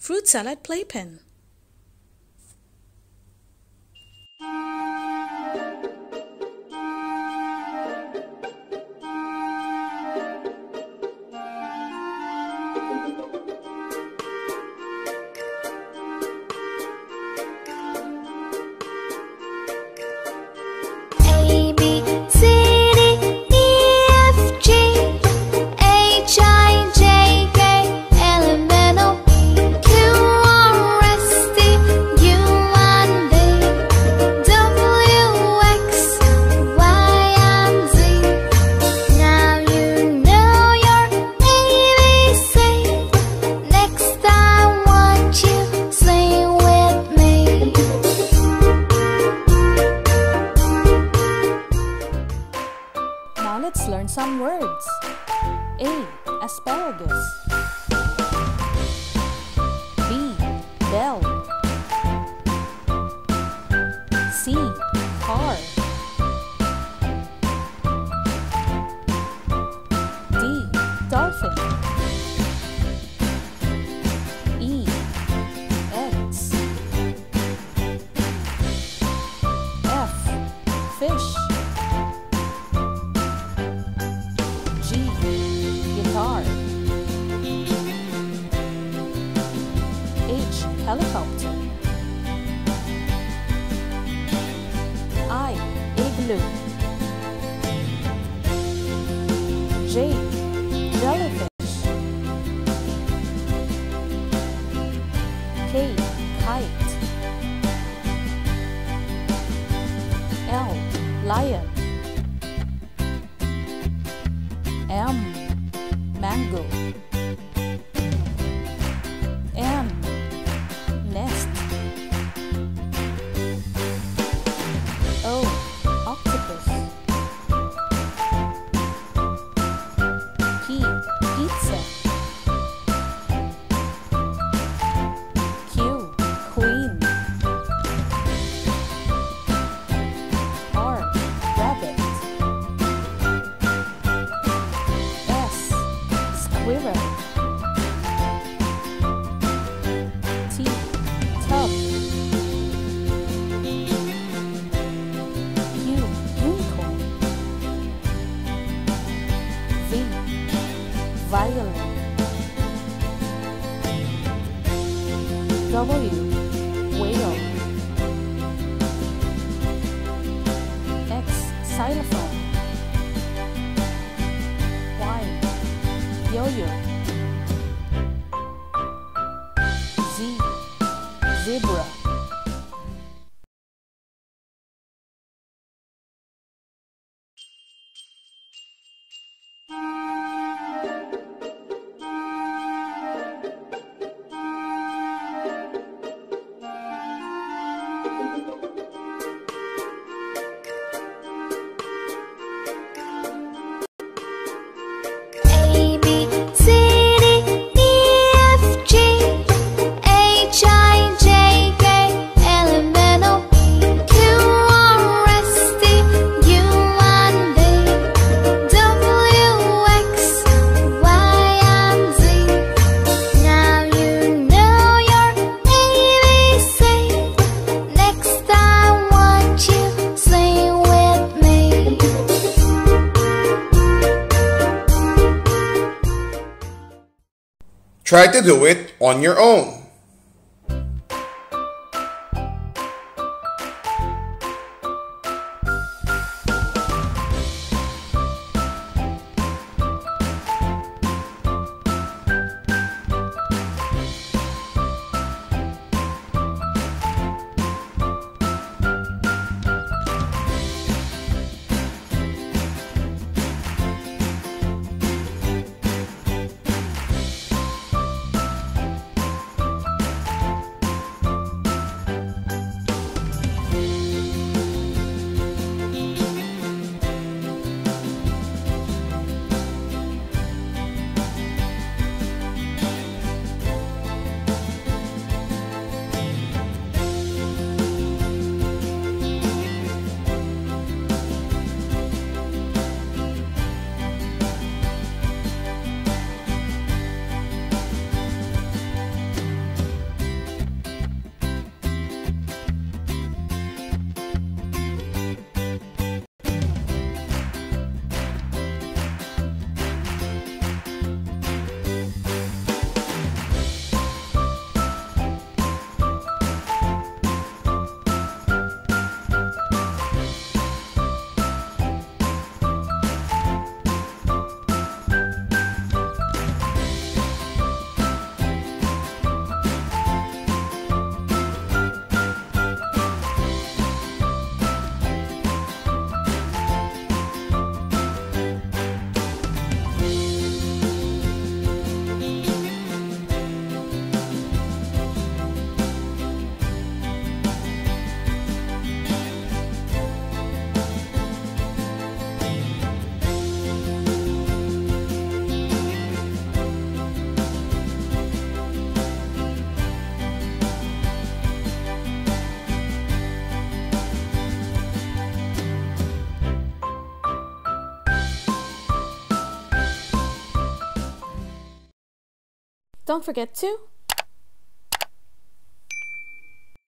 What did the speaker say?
Fruit salad playpen. Now let's learn some words. A. Asparagus. B. Bell. C. Car. D. Dolphin. E. Eggs. F. Fish. Guitar. H. Helicopter. I. Igloo. J. Jellyfish. K. Kite. L. Lion. M. Mango. N. Nest. O. Octopus. P. Pizza. Q. Queen. R. Rabbit. S. Squirrel. T. Tub. U. Unicorn. V. Violin. W. Whale. X. Xylophone. Y. Yo-yo. Z. Zebra. Try to do it on your own. Don't forget to